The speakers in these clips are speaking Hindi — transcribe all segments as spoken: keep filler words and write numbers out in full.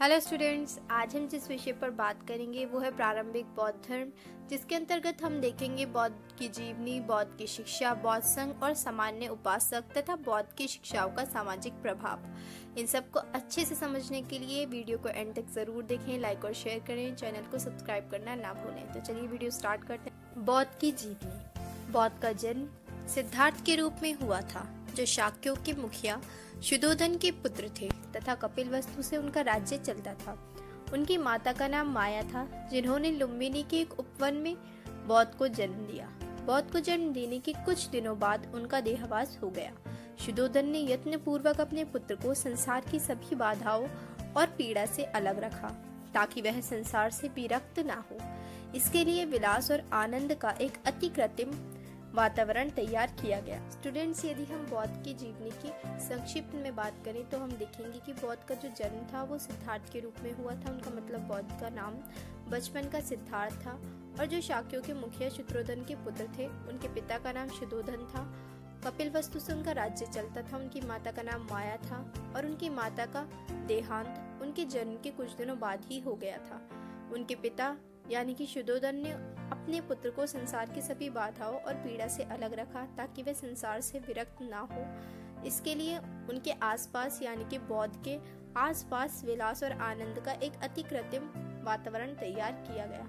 हेलो स्टूडेंट्स, आज हम जिस विषय पर बात करेंगे वो है प्रारंभिक बौद्ध धर्म, जिसके अंतर्गत हम देखेंगे बौद्ध की जीवनी, बौद्ध की शिक्षा, बौद्ध संघ और सामान्य उपासक तथा बौद्ध की शिक्षाओं का सामाजिक प्रभाव। इन सबको अच्छे से समझने के लिए वीडियो को एंड तक जरूर देखें, लाइक और शेयर करें, चैनल को सब्सक्राइब करना ना भूलें। तो चलिए वीडियो स्टार्ट करते हैं। बौद्ध की जीवनी। बौद्ध का जन्म सिद्धार्थ के रूप में हुआ था, जो शाक्यों के मुखिया शुद्धोधन के पुत्र थे तथा कपिलवस्तु से उनका राज्य चलता था। उनकी माता का नाम माया था, जिन्होंने लुम्बिनी के एक उपवन में बौद्ध को जन्म दिया। बौद्ध को जन्म देने के कुछ दिनों बाद उनका देहावास हो गया। शुद्धोधन ने यत्न पूर्वक अपने पुत्र को संसार की सभी बाधाओं और पीड़ा से अलग रखा, ताकि वह संसार से विरक्त ना हो। इसके लिए विलास और आनंद का एक अति कृत्रिम वातावरण तैयार किया गया। स्टूडेंट्स, यदि हम बौद्ध की जीवनी की संक्षिप्त में बात करें तो हम देखेंगे कि बौद्ध का जो जन्म था वो सिद्धार्थ के रूप में हुआ था। उनका मतलब बौद्ध का नाम बचपन का सिद्धार्थ था। और जो शाक्यों के मुखिया शुद्धोधन के पुत्र थे, उनके पिता का नाम शुद्धोधन था। कपिलवस्तु से उनका राज्य चलता था। उनकी माता का नाम माया था और उनकी माता का देहांत उनके जन्म के कुछ दिनों बाद ही हो गया था। उनके पिता यानी कि शुद्धोधन ने अपने पुत्र को संसार की सभी बाधाओं और पीड़ा से अलग रखा, ताकि वह संसार से विरक्त ना हो। इसके लिए उनके आसपास यानी कि बौद्ध के आसपास विलास और आनंद का एक अति कृत्रिम वातावरण तैयार किया गया।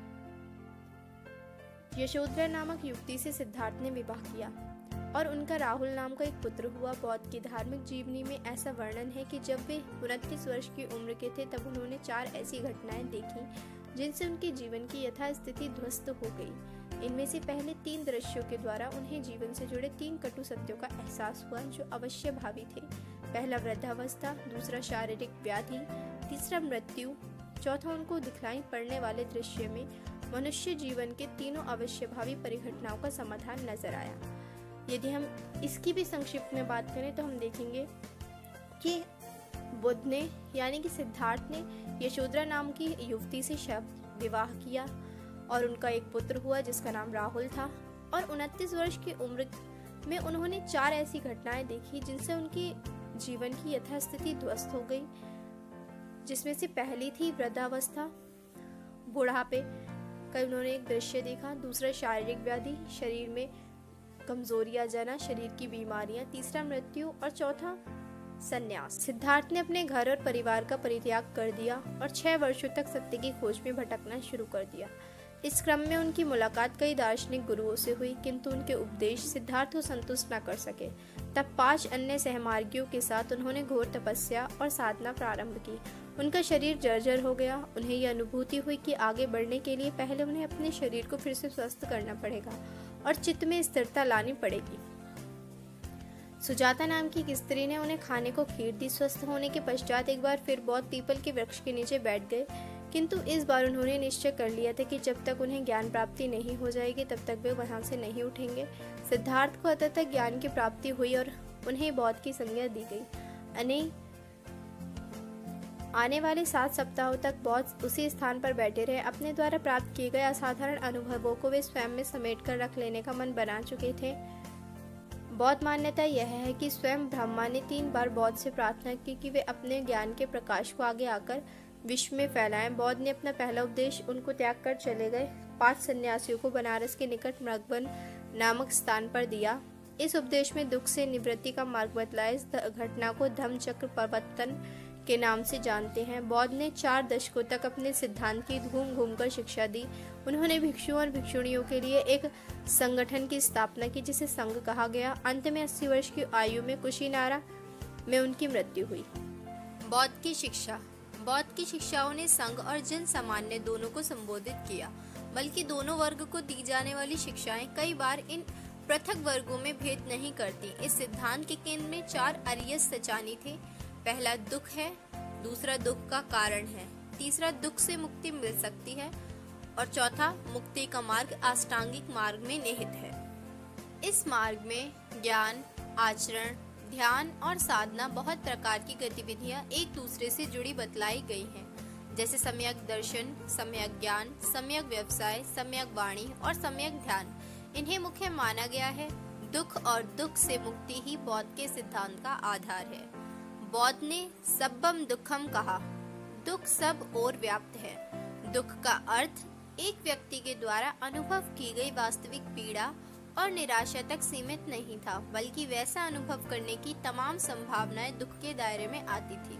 यशोधरा नामक युवती से सिद्धार्थ ने विवाह किया और उनका राहुल नाम का एक पुत्र हुआ। बौद्ध की धार्मिक जीवनी में ऐसा वर्णन है कि जब वे उनतीस वर्ष की उम्र के थे, तब उन्होंने चार ऐसी घटनाएं देखी जिनसे उनके जीवन की यथास्थिति ध्वस्त हो गई। इनमें से पहले तीन दृश्यों के द्वारा उन्हें जीवन से जुड़े तीन कटु सत्यों का एहसास हुआ, जो अवश्य भावी थे। पहला वृद्धावस्था, दूसरा शारीरिक व्याधि, तीसरा मृत्यु, चौथा उनको दिखलाई पड़ने वाले दृश्य में मनुष्य जीवन के तीनों अवश्य भावी परिघटनाओं का समाधान नजर आया। यदि हम इसकी भी संक्षिप्त में बात करें तो हम देखेंगे कि बुद्ध ने यानी कि सिद्धार्थ ने यशोधरा नाम की युवती से शव विवाह किया और उनका एक पुत्र हुआ जिसका नाम राहुल था। और उनतीस वर्ष की उम्र में उन्होंने चार ऐसी घटनाएं देखी जिनसे उनकी जीवन की यथास्थिति ध्वस्त हो गई, जिसमें से पहली थी वृद्धावस्था, बुढ़ापे का उन्होंने एक दृश्य देखा। दूसरा शारीरिक व्याधि, शरीर में कमजोरी आ जाना, शरीर की बीमारियां। तीसरा मृत्यु और चौथा संन्यास। सिद्धार्थ ने अपने घर और परिवार का परित्याग कर दिया और छह वर्षों तक सत्य की खोज में भटकना शुरू कर दिया। इस क्रम में उनकी मुलाकात कई दार्शनिक गुरुओं से हुई, किंतु उनके उपदेश सिद्धार्थ को संतुष्ट न कर सके। तब पांच अन्य सहमार्गियों के साथ उन्होंने घोर तपस्या और साधना प्रारंभ की। उनका शरीर जर्जर हो गया। उन्हें यह अनुभूति हुई कि आगे बढ़ने के लिए पहले उन्हें अपने शरीर को फिर से स्वस्थ करना पड़ेगा और चित्त में स्थिरता लानी पड़ेगी। सुजाता नाम की एक स्त्री ने उन्हें खाने को खीर दी। स्वस्थ होने के पश्चात एक बार फिर बौद्ध पीपल के वृक्ष के नीचे बैठ गए, किंतु इस बार उन्होंने निश्चय कर लिया था कि जब तक उन्हें ज्ञान प्राप्ति नहीं हो जाएगी तब तक वे वहां से नहीं उठेंगे। सिद्धार्थ को अंततः ज्ञान की प्राप्ति हुई और उन्हें बौद्ध की संज्ञा दी गई। अने आने वाले सात सप्ताहों तक बौद्ध उसी स्थान पर बैठे रहे। अपने द्वारा प्राप्त किए गए असाधारण अनुभवों को वे स्वयं में समेट कर रख लेने का मन बना चुके थे। बौद्ध मान्यता यह है कि स्वयं ब्रह्मा ने तीन बार बौद्ध से प्रार्थना की कि वे अपने ज्ञान के प्रकाश को आगे आकर विश्व में फैलाएं। बौद्ध ने अपना पहला उपदेश उनको त्याग कर चले गए पांच सन्यासियों को बनारस के निकट मृगवन नामक स्थान पर दिया। इस उपदेश में दुख से निवृत्ति का मार्ग बतलाया। इस घटना को धम्म चक्र प्रवर्तन के नाम से जानते हैं। बौद्ध ने चार दशकों तक अपने सिद्धांत की घूम घूम कर शिक्षा दी। उन्होंने भिक्षुओं और भिक्षुणियों के लिए एक संगठन की स्थापना की, जिसे संघ कहा गया। अंत में अस्सी वर्ष की आयु में कुशीनारा में उनकी मृत्यु हुई। बौद्ध की शिक्षा। बौद्ध की शिक्षाओं ने संघ और जन सामान्य दोनों को संबोधित किया, बल्कि दोनों वर्ग को दी जाने वाली शिक्षाएं कई बार इन पृथक वर्गों में भेद नहीं करती। इस सिद्धांत के केंद्र में चार अरियस सचानी थे। पहला दुख है, दूसरा दुख का कारण है, तीसरा दुख से मुक्ति मिल सकती है और चौथा मुक्ति का मार्ग अष्टांगिक मार्ग में निहित है। इस मार्ग में ज्ञान, आचरण, ध्यान और साधना बहुत प्रकार की गतिविधियां एक दूसरे से जुड़ी बतलाई गई हैं, जैसे सम्यक दर्शन, सम्यक ज्ञान, सम्यक व्यवसाय, सम्यक वाणी और सम्यक ध्यान। इन्हें मुख्य माना गया है। दुख और दुख से मुक्ति ही बौद्ध के सिद्धांत का आधार है। बौद्ध ने सब्बम दुखम कहा। दुख सब ओर व्याप्त है। दुख का अर्थ एक व्यक्ति के द्वारा अनुभव की गई वास्तविक पीड़ा और निराशा तक सीमित नहीं था, बल्कि वैसा अनुभव करने की तमाम संभावनाएं दुख के दायरे में आती थी।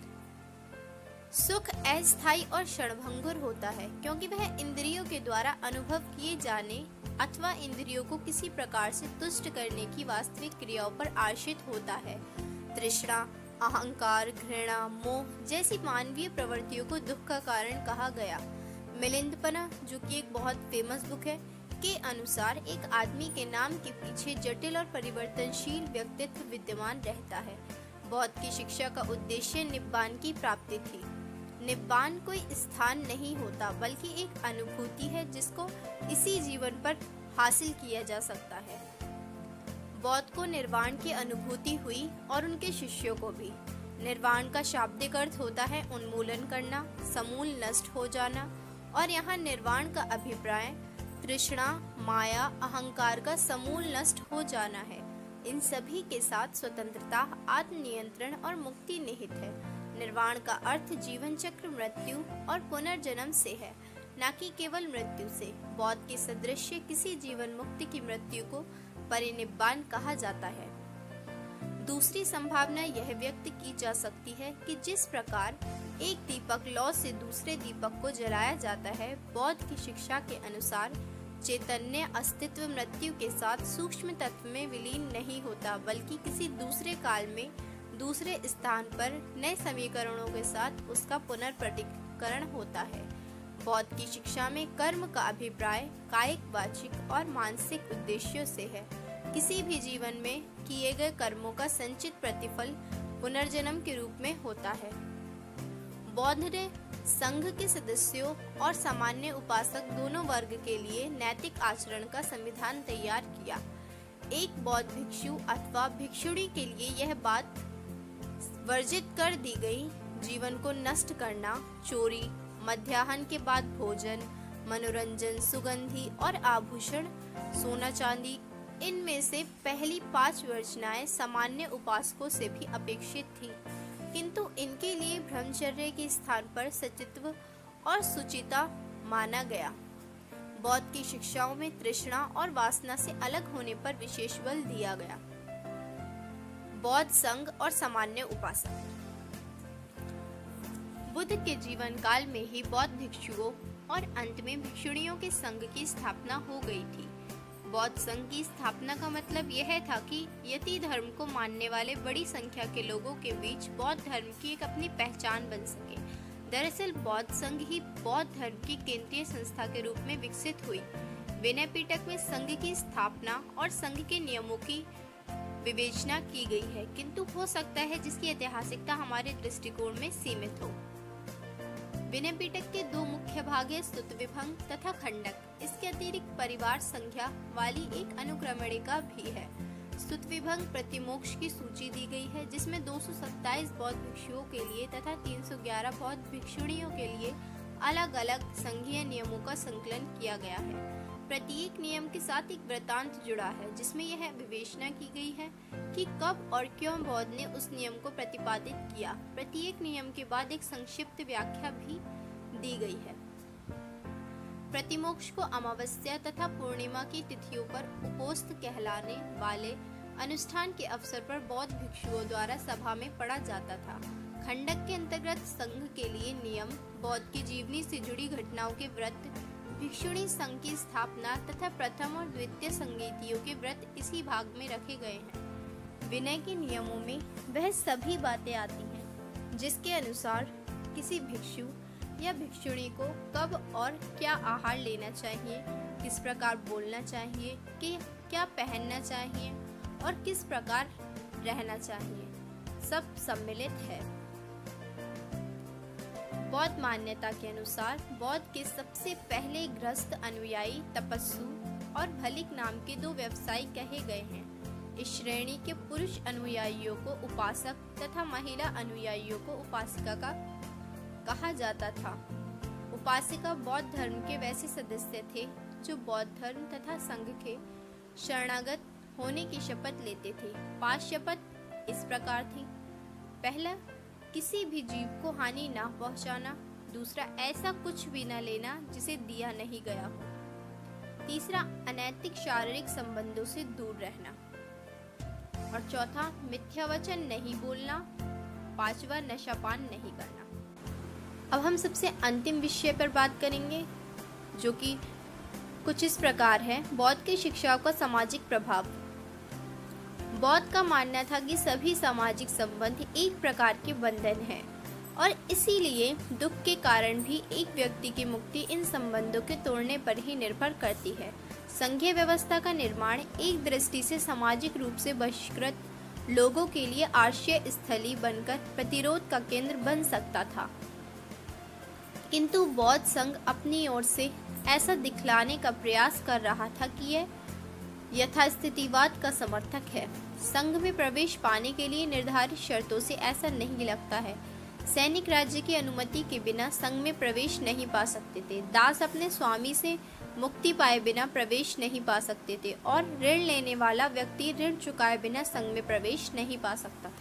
सुख अस्थायी और क्षणभंगुर होता है, क्योंकि वह इंद्रियों के द्वारा अनुभव किए जाने अथवा इंद्रियों को किसी प्रकार से तुष्ट करने की वास्तविक क्रियाओं पर आश्रित होता है। तृष्णा, अहंकार, घृणा, मोह जैसी मानवीय प्रवृत्तियों को दुख का कारण कहा गया। मिलिंदपना, जो कि एक बहुत फेमस बुक है, के अनुसार एक आदमी के नाम के पीछे जटिल और परिवर्तनशील व्यक्तित्व विद्यमान रहता है। बौद्ध की शिक्षा का उद्देश्य निब्बान की प्राप्ति थी। निब्बान कोई स्थान नहीं होता, बल्कि एक अनुभूति है जिसको इसी जीवन पर हासिल किया जा सकता है। बौद्ध को निर्वाण की अनुभूति हुई और उनके शिष्यों को भी। निर्वाण का शाब्दिक अर्थ होता है उन्मूलन करना, समूल नष्ट हो जाना, और यहाँ निर्वाण का अभिप्राय तृष्णा, माया, अहंकार का समूल नष्ट हो जाना है। इन सभी के साथ स्वतंत्रता, आत्मनियंत्रण और मुक्ति निहित है। निर्वाण का अर्थ जीवन चक्र मृत्यु और पुनर्जन्म से है, न कि केवल मृत्यु से। बौद्ध के सदृश्य किसी जीवन मुक्ति की मृत्यु को परिनिब्बान कहा जाता है। दूसरी संभावना यह व्यक्त की जा सकती है कि जिस प्रकार एक दीपक लौ से दूसरे दीपक को जलाया जाता है, बौद्ध की शिक्षा के अनुसार चैतन्य अस्तित्व मृत्यु के साथ सूक्ष्म तत्व में विलीन नहीं होता, बल्कि किसी दूसरे काल में दूसरे स्थान पर नए समीकरणों के साथ उसका पुनर्प्रतिकरण होता है। बौद्ध की शिक्षा में कर्म का अभिप्राय कायिक, वाचिक और मानसिक उद्देश्यों से है। किसी भी जीवन में किए गए कर्मों का संचित प्रतिफल पुनर्जन्म के रूप में होता है। बौद्ध ने संघ के सदस्यों और सामान्य उपासक दोनों वर्ग के लिए नैतिक आचरण का संविधान तैयार किया। एक बौद्ध भिक्षु अथवा भिक्षुणी के लिए यह बात वर्जित कर दी गई, जीवन को नष्ट करना, चोरी, मध्याह्न के बाद भोजन, मनोरंजन, सुगंधी और आभूषण, सोना चांदी, इनमें से पहली पांच वर्जनाएं सामान्य उपासकों से भी अपेक्षित थी, किंतु इनके लिए ब्रह्मचर्य के स्थान पर सचित्व और सुचिता माना गया। बौद्ध की शिक्षाओं में तृष्णा और वासना से अलग होने पर विशेष बल दिया गया। बौद्ध संघ और सामान्य उपासक। बुद्ध के जीवन काल में ही बौद्ध भिक्षुओं और अंत में भिक्षुणियों के संघ की स्थापना हो गई थी। बौद्ध संघ की स्थापना का मतलब यह था कि यति धर्म को मानने वाले बड़ी संख्या के लोगों के बीच बौद्ध धर्म की एक अपनी पहचान बन सके। दरअसल बौद्ध संघ ही बौद्ध धर्म की केंद्रीय संस्था के रूप में विकसित हुई। विनय पिटक में संघ की स्थापना और संघ के नियमों की विवेचना की गई है, किंतु हो सकता है जिसकी ऐतिहासिकता हमारे दृष्टिकोण में सीमित हो। विनय पिटक के दो मुख्य भाग हैं, स्तुति विभंग तथा खंडक। इसके अतिरिक्त परिवार संख्या वाली एक अनुक्रमणिका भी है। स्तुति विभंग प्रतिमोक्ष की सूची दी गई है, जिसमें दो सौ सत्ताईस बौद्ध भिक्षुओं के लिए तथा तीन सौ ग्यारह बौद्ध भिक्षुणियों के लिए अलग अलग संघीय नियमों का संकलन किया गया है। प्रत्येक नियम के साथ एक वृत्तांत जुड़ा है, जिसमें यह विवेचना की गई है कि कब और क्यों बौद्ध ने उस नियम को प्रतिपादित किया। प्रत्येक नियम के बाद एक संक्षिप्त व्याख्या भी दी गई है। प्रतिमोक्ष को अमावस्या तथा पूर्णिमा की तिथियों पर उपोस्त कहलाने वाले अनुष्ठान के अवसर पर बौद्ध भिक्षुओं द्वारा सभा में पढ़ा जाता था। खंडक के अंतर्गत संघ के लिए नियम, बौद्ध की जीवनी से जुड़ी घटनाओं के व्रत, भिक्षुणी संघ की स्थापना तथा प्रथम और द्वितीय संगीतियों के व्रत इसी भाग में रखे गए हैं। विनय के नियमों में वह सभी बातें आती हैं जिसके अनुसार किसी भिक्षु या भिक्षुणी को कब और क्या आहार लेना चाहिए, किस प्रकार बोलना चाहिए, कि क्या पहनना चाहिए और किस प्रकार रहना चाहिए, सब सम्मिलित है। बौद्ध मान्यता के अनुसार बौद्ध के सबसे पहले गृहस्थ अनुयायी तपस्सु और भलिक नाम के दो व्यवसायी कहे गए हैं। इस श्रेणी के पुरुष अनुयायियों को उपासक तथा महिला अनुयायियों को उपासिका का कहा जाता था। उपासिका बौद्ध धर्म के वैसे सदस्य थे जो बौद्ध धर्म तथा संघ के शरणागत होने की शपथ लेते थे। पांच शपथ इस प्रकार थी। पहला, किसी भी जीव को हानि ना पहुंचाना। दूसरा, ऐसा कुछ भी न लेना जिसे दिया नहीं गया हो। तीसरा, अनैतिक शारीरिक संबंधों से दूर रहना। और चौथा, मिथ्या वचन नहीं बोलना। पांचवा, नशापान नहीं करना। अब हम सबसे अंतिम विषय पर बात करेंगे, जो कि कुछ इस प्रकार है, बौद्ध की शिक्षाओं का सामाजिक प्रभाव। बौद्ध का मानना था कि सभी सामाजिक संबंध एक प्रकार के बंधन हैं और इसीलिए दुख के कारण भी एक व्यक्ति की मुक्ति इन संबंधों के तोड़ने पर ही निर्भर करती है। संघीय व्यवस्था का निर्माण एक दृष्टि से सामाजिक रूप से बहिष्कृत लोगों के लिए आश्रय स्थली बनकर प्रतिरोध का केंद्र बन सकता था, किंतु बौद्ध संघ अपनी ओर से ऐसा दिखलाने का प्रयास कर रहा था कि यह यथास्थितिवाद का समर्थक है। संघ में प्रवेश पाने के लिए निर्धारित शर्तों से ऐसा नहीं लगता है। सैनिक राज्य की अनुमति के बिना संघ में प्रवेश नहीं पा सकते थे। दास अपने स्वामी से मुक्ति पाए बिना प्रवेश नहीं पा सकते थे और ऋण लेने वाला व्यक्ति ऋण चुकाए बिना संघ में प्रवेश नहीं पा सकता था।